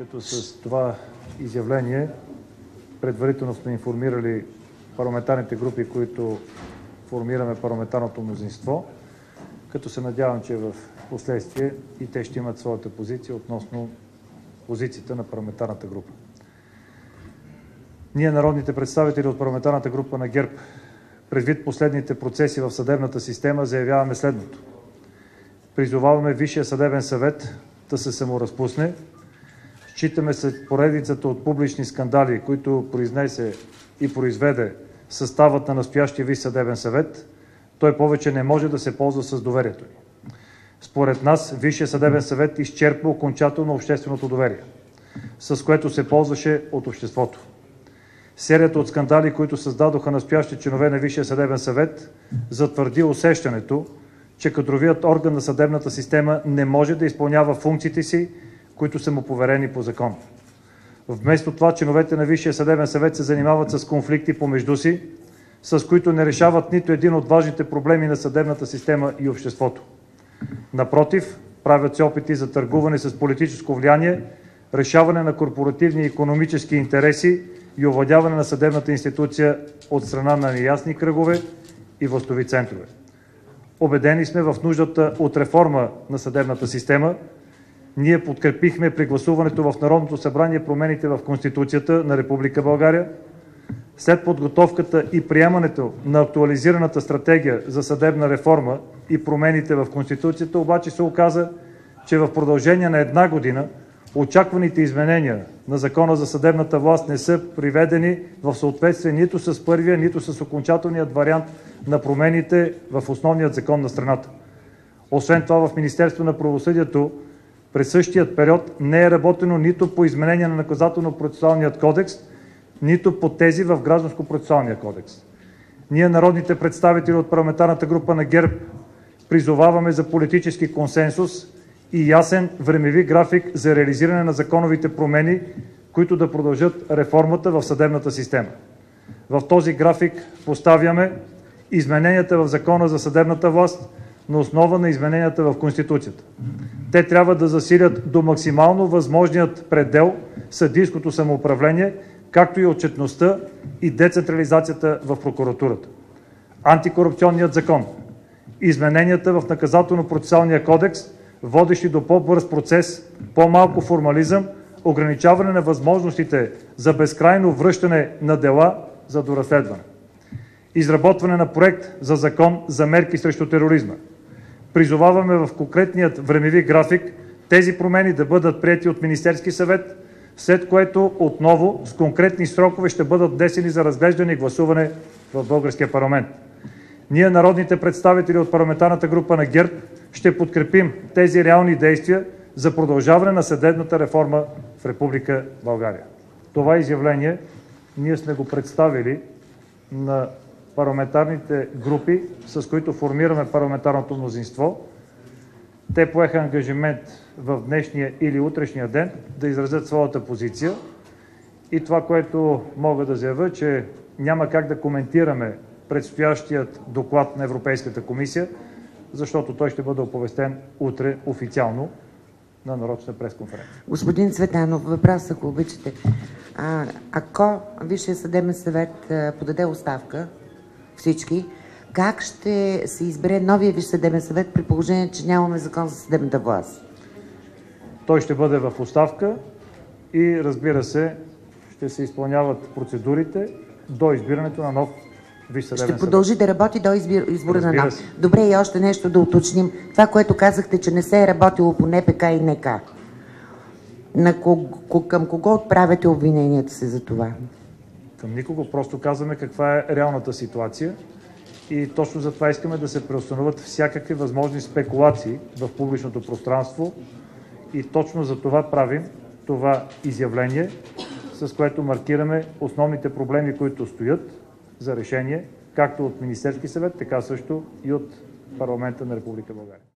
като с това изявление предварително сме информирали парламентарните групи, които формираме парламентарното мнозинство, като се надявам, че в последствие и те ще имат своята позиция относно позицията на парламентарната група. Ние, народните представители от парламентарната група на ГЕРБ, предвид последните процеси в съдебната система, заявяваме следното. Призоваваме Висшия съдебен съвет да се саморазпусне. Считаме след поредицата от публични скандали, които произнесе и произведе съставът на настоящия Висш съдебен съвет, той повече не може да се ползва с доверието ни. Според нас Висшия съдебен съвет изчерпва окончателно общественото доверие, с което се ползваше от обществото. Серията от скандали, които създадоха настоящи членове на Висшия съдебен съвет, затвърди усещането, че кадровият орган на съдебната система не може да изпълнява функциите си, които са му поверени по закон. Вместо това, членовете на Висшия съдебен съвет се занимават с конфликти помежду си, с които не решават нито един от важните проблеми на съдебната система и обществото. Напротив, правят се опити за търгуване с политическо влияние, решаване на корпоративни и икономически интереси и овладяване на съдебната институция от страна на неясни кръгове и властови центрове. Убедени сме в нуждата от реформа на съдебната система. Ние подкрепихме при гласуването в Народното събрание промените в Конституцията на Република България. След подготовката и приемането на актуализираната стратегия за съдебна реформа и промените в Конституцията, обаче се оказа, че в продължение на една година очакваните изменения на Закона за съдебната власт не са приведени в съответствие нито с първия, нито с окончателният вариант на промените в основният закон на страната. Освен това, в Министерството на правосъдието през същият период не е работено нито по изменение на Наказателно-процесуалният кодекс, нито по тези в Гражданско-процесуалния кодекс. Ние, народните представители от парламентарната група на ГЕРБ, призоваваме за политически консенсус и ясен времеви график за реализиране на законовите промени, които да продължат реформата в съдебната система. В този график поставяме измененията в Закона за съдебната власт на основа на измененията в Конституцията. Те трябва да засилят до максимално възможният предел съдийското самоуправление, както и отчетността и децентрализацията в прокуратурата. Антикорупционният закон, измененията в Наказателно-процесуалния кодекс, водещи до по-бърз процес, по-малко формализъм, ограничаване на възможностите за безкрайно връщане на дела за доразследване. Изработване на проект за закон за мерки срещу тероризма. Призоваваме в конкретният времеви график тези промени да бъдат приети от Министерски съвет, след което отново с конкретни срокове ще бъдат внесени за разглеждане и гласуване в българския парламент. Ние, народните представители от парламентарната група на ГЕРБ, ще подкрепим тези реални действия за продължаване на съдебната реформа в Република България. Това изявление ние сме го представили на парламентарните групи, с които формираме парламентарното мнозинство. Те поеха ангажимент в днешния или утрешния ден да изразят своята позиция. И това, което мога да заявя, че няма как да коментираме предстоящият доклад на Европейската комисия, защото той ще бъде оповестен утре официално на нарочна пресконференция. Господин Цветанов, въпрос, ако обичате. Ако Висшия съдебен съвет подаде оставка, всички, как ще се избере новия Висш съдебен съвет при положение, че нямаме закон за съдебната власт? Той ще бъде в оставка и, разбира се, ще се изпълняват процедурите до избирането на нов Висш съдебен съвет. Ще продължи да работи до избора на нов. Добре, и още нещо да уточним. Това, което казахте, че не се е работило по НПК и НК. Към кого отправяте обвиненията си за това? Към никого. Просто казваме каква е реалната ситуация и точно за това искаме да се преустановят всякакви възможни спекулации в публичното пространство и точно за това правим това изявление, с което маркираме основните проблеми, които стоят за решение, както от Министерски съвет, така също и от парламента на Република България.